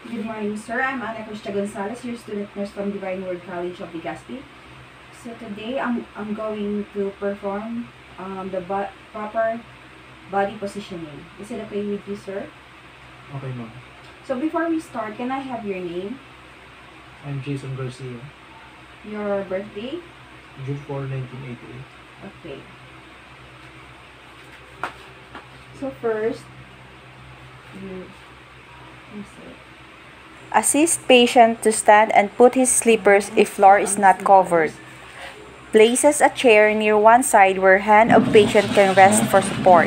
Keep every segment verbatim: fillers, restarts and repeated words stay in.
Good morning, sir. I'm Ana Cristia Gonzalez, your student nurse from Divine Word College of Legazpi. So today, I'm, I'm going to perform um, the bo proper body positioning. Is it okay with you, sir? Okay, ma'am. So before we start, can I have your name, I'm Jason Garcia, your birthday? June fourth, nineteen eighty-eight. Okay. So first, you, you say, Assist patient to stand and put his slippers if floor is not covered. Places a chair near one side where hand of patient can rest for support.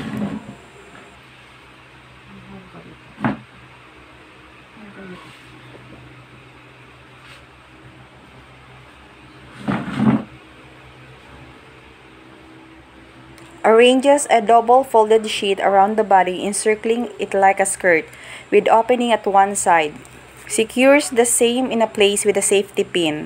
Arranges a double folded sheet around the body, encircling it like a skirt, with opening at one side. Secures the same in a place with a safety pin.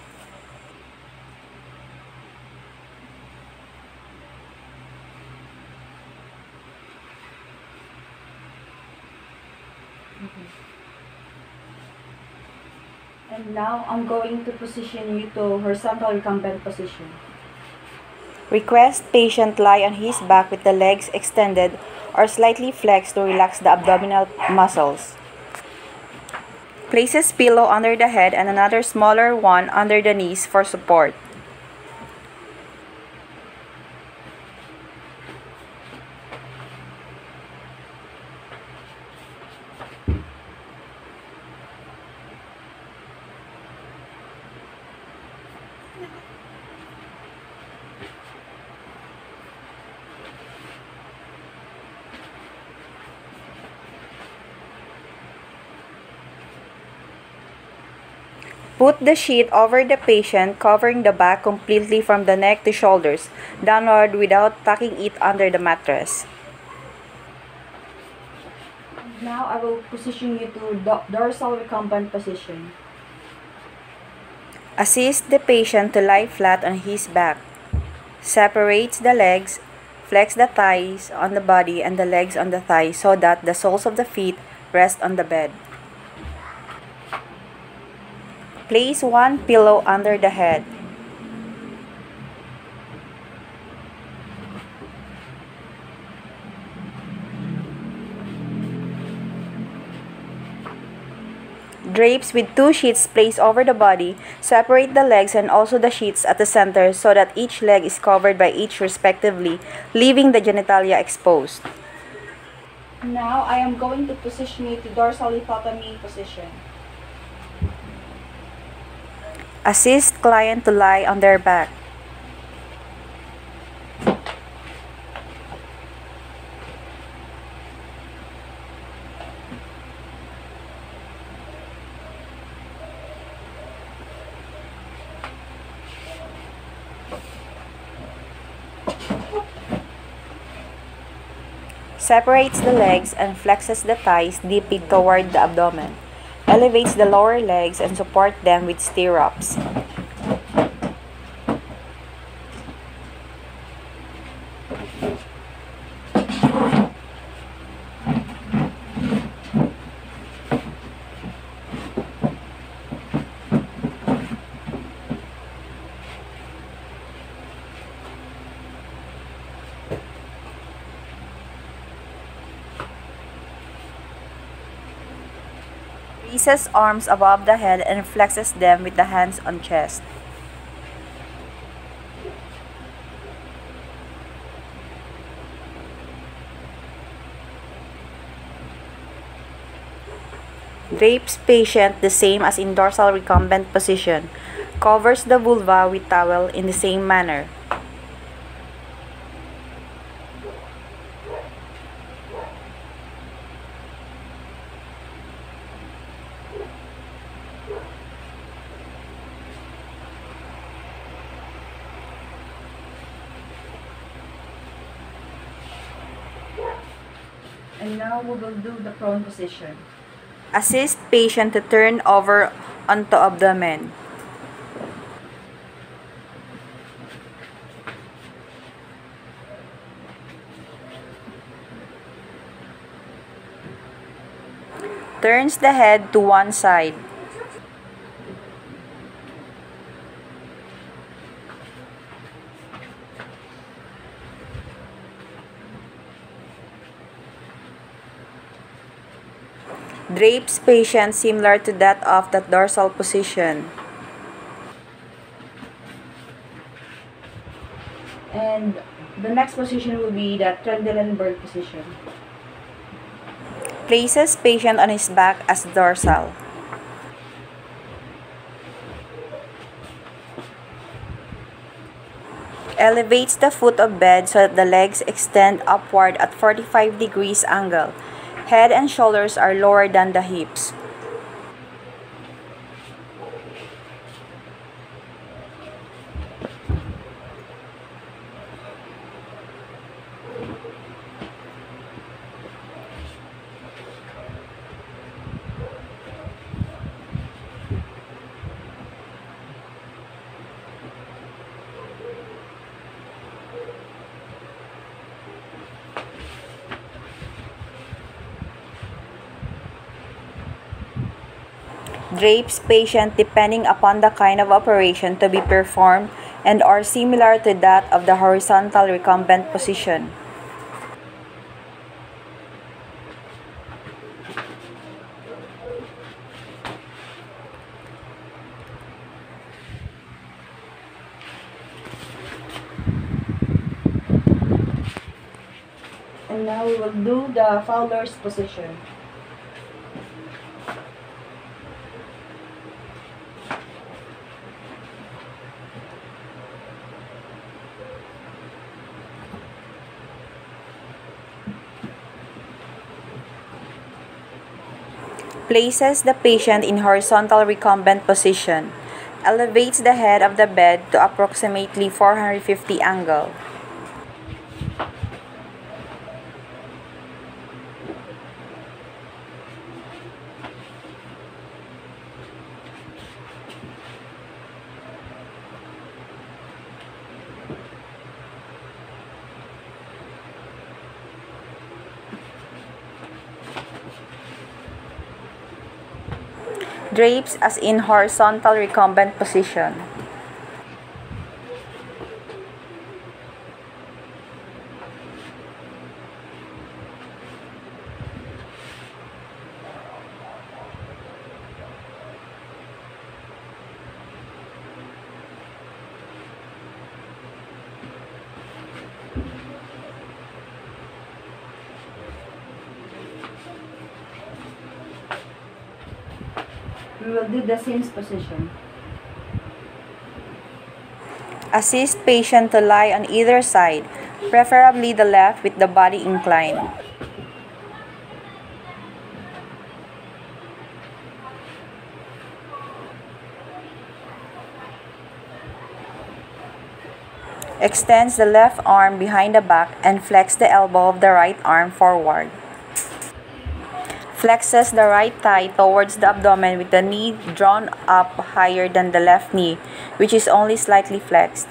and now I'm going to position you to horizontal recumbent position. Request patient lie on his back with the legs extended or slightly flexed to relax the abdominal muscles. Places pillow under the head and another smaller one under the knees for support. Put the sheet over the patient, covering the back completely from the neck to shoulders, downward without tucking it under the mattress. Now I will position you to do dorsal recumbent position. Assist the patient to lie flat on his back. Separates the legs, flex the thighs on the body and the legs on the thighs so that the soles of the feet rest on the bed. Place one pillow under the head. Drapes with two sheets placed over the body. Separate the legs and also the sheets at the center so that each leg is covered by each respectively, leaving the genitalia exposed. Now I am going to position you to dorsal lithotomy position. Assist client to lie on their back. Separates the legs and flexes the thighs deeply toward the abdomen. Elevates the lower legs and support them with stirrups. Raises arms above the head and flexes them with the hands on chest. Drapes patient the same as in dorsal recumbent position. Covers the vulva with towel in the same manner. And now we will do the prone position. Assist patient to turn over onto abdomen. Turns the head to one side. Drapes patient similar to that of the dorsal position. And the next position will be the Trendelenburg position. Places patient on his back as dorsal. Elevates the foot of bed so that the legs extend upward at forty-five degrees angle. Head and shoulders are lower than the hips. Drapes patient depending upon the kind of operation to be performed and are similar to that of the horizontal recumbent position. And now we will do the Fowler's position. Places the patient in horizontal recumbent position. Elevates the head of the bed to approximately four hundred fifty angle. Drapes as in horizontal recumbent position. We will do the Sims position. Assist patient to lie on either side, preferably the left with the body inclined. Extends the left arm behind the back and flex the elbow of the right arm forward. Flexes the right thigh towards the abdomen with the knee drawn up higher than the left knee, which is only slightly flexed.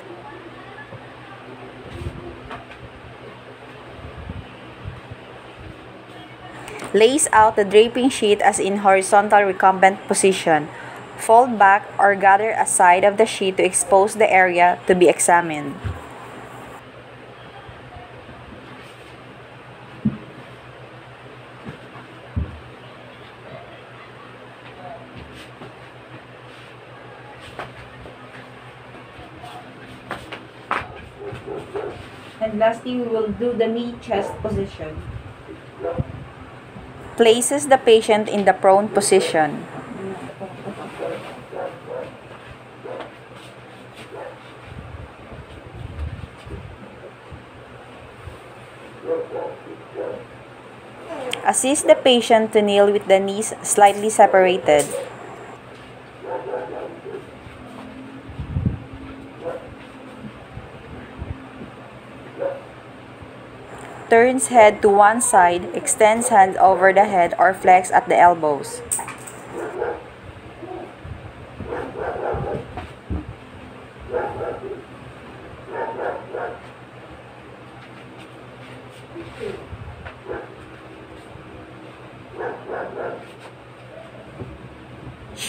Lays out the draping sheet as in horizontal recumbent position. Fold back or gather a side of the sheet to expose the area to be examined. And lastly, we will do the knee chest position. Places the patient in the prone position. Assist the patient to kneel with the knees slightly separated. Turns head to one side, extends hands over the head or flex at the elbows.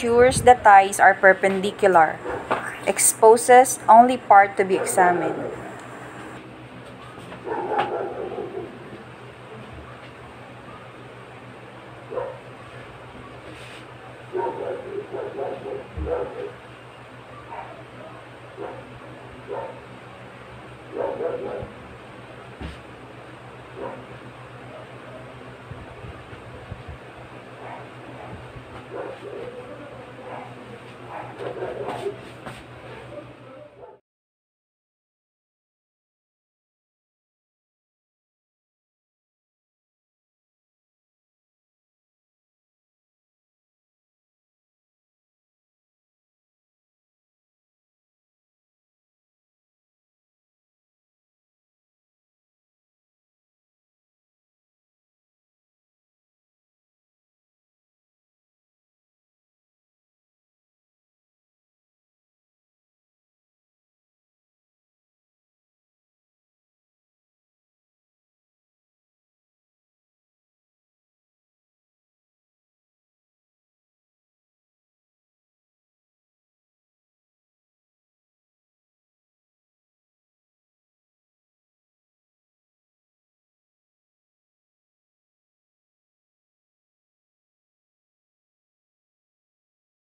ensures the ties are perpendicular. Exposes only part to be examined.